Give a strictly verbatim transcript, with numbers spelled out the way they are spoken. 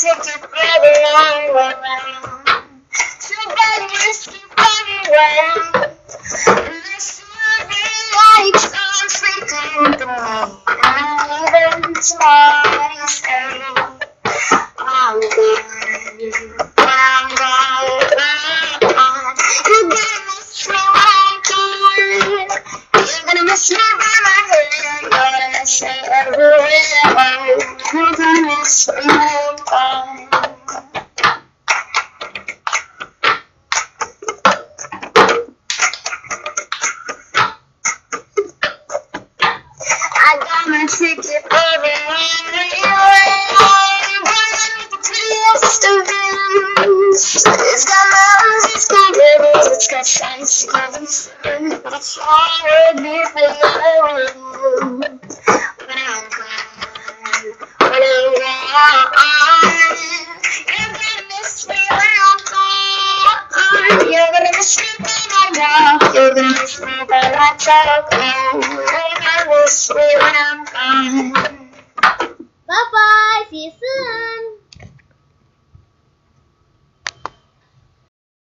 ticket for the long way round. Too bad you're still everywhere. This would be like some freaking thing. And even tomorrow you say, I'm gone, I'm gone, gone. You're gonna miss me when I'm gone. You're gonna miss me by my head. You're gonna miss me everywhere. You're gonna miss me when I'm gone. I got my ticket for the long way. Prettiest of views. It's got mountains, it's got rivers, it's got sights to give and see. But it's all worth it for you. When I'm gone, when I'm gone, you're gonna miss me when I'm gone. You're gonna miss me when I'm gone. You're gonna miss me when I talk. You're gonna miss me when I'm gone.